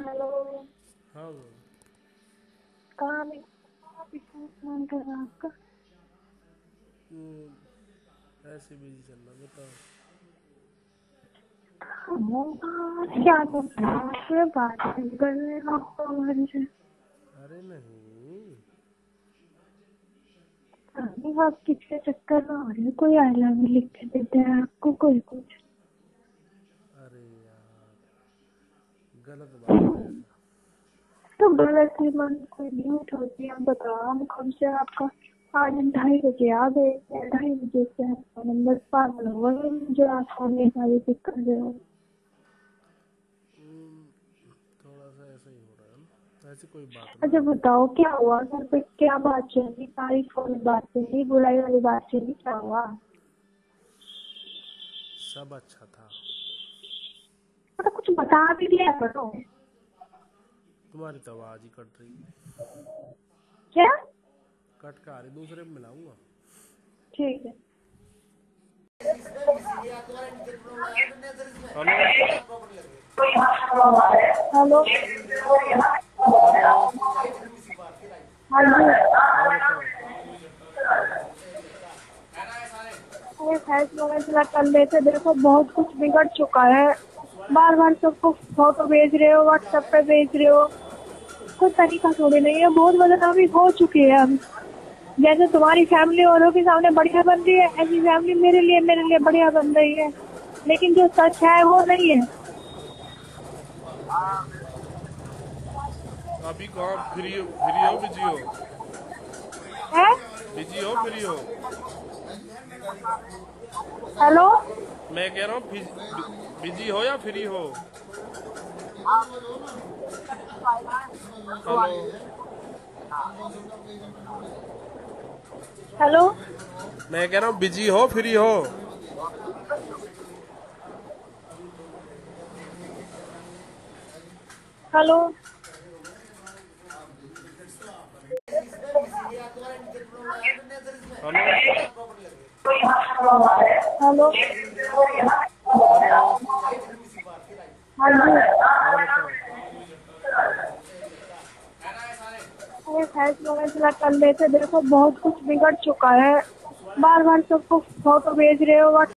Hello. हाँ वो कहाँ में फोन कर रहा आपका? ऐसे बिजी चल रहा बताओ। क्या तो बात कर रहे हैं आपको हमारे से। अरे नहीं। अभी आप किसके चक्कर में हो रहे हैं? कोई आई लव यू लिख के देते हैं आपको कोई कुछ। अरे यार गलत बात है ऐसा। तो गलत है मन कोई झूठ होती है। आप बताओ हम कब से आपका आज 2:30 बजे आ गए। 2:30 बजे से आपका नंबर पागल हो गए जो आप फोन नहीं सारी पिक कर रहे हो। थोड़ा सा ऐसा ही हो रहा है ना। ऐसी कोई बात ना। अच्छा बताओ क्या हुआ घर पे? क्या बात चल रही? तारीफ वाली बात चल रही? बुराई वाली बात चल रही? क्या हुआ? सब अच्छा था। तो कुछ बता भी दिया करो। तुम्हारी तो आवाज ही कट रही है। क्या? कट का रही दूसरे में मिलाऊंगा। ठीक है। हेलो। हेलो। हेलो। हाँ जी। हाँ बताओ। ये फैसला कर लेते। देखो बहुत कुछ बिगड़ चुका है। बार बार सबको फोटो भेज रहे हो, व्हाट्सएप पे भेज रहे हो। कोई तरीका थोड़ी नहीं है। बहुत बदनामी हो चुकी है अब। जैसे तुम्हारी फैमिली औरों के सामने बढ़िया बन रही है, ऐसी फैमिली मेरे लिए बढ़िया बन रही है। लेकिन जो सच है वो नहीं है। अभी कहाँ फ्री हो बिजी हो? है? बिजी हो फ्री हो? हेलो। मैं कह रहा हूँ बिजी हो या फ्री हो? हेलो। हेलो। मैं कह रहा हूँ बिजी हो फ्री हो? हेलो। हेलो। हेलो। हेलो। हाँ जी। हाँ बताओ। ये फैसला कर लेते। देखो बहुत कुछ बिगड़ चुका है। बार बार सबको फोटो भेज रहे हो,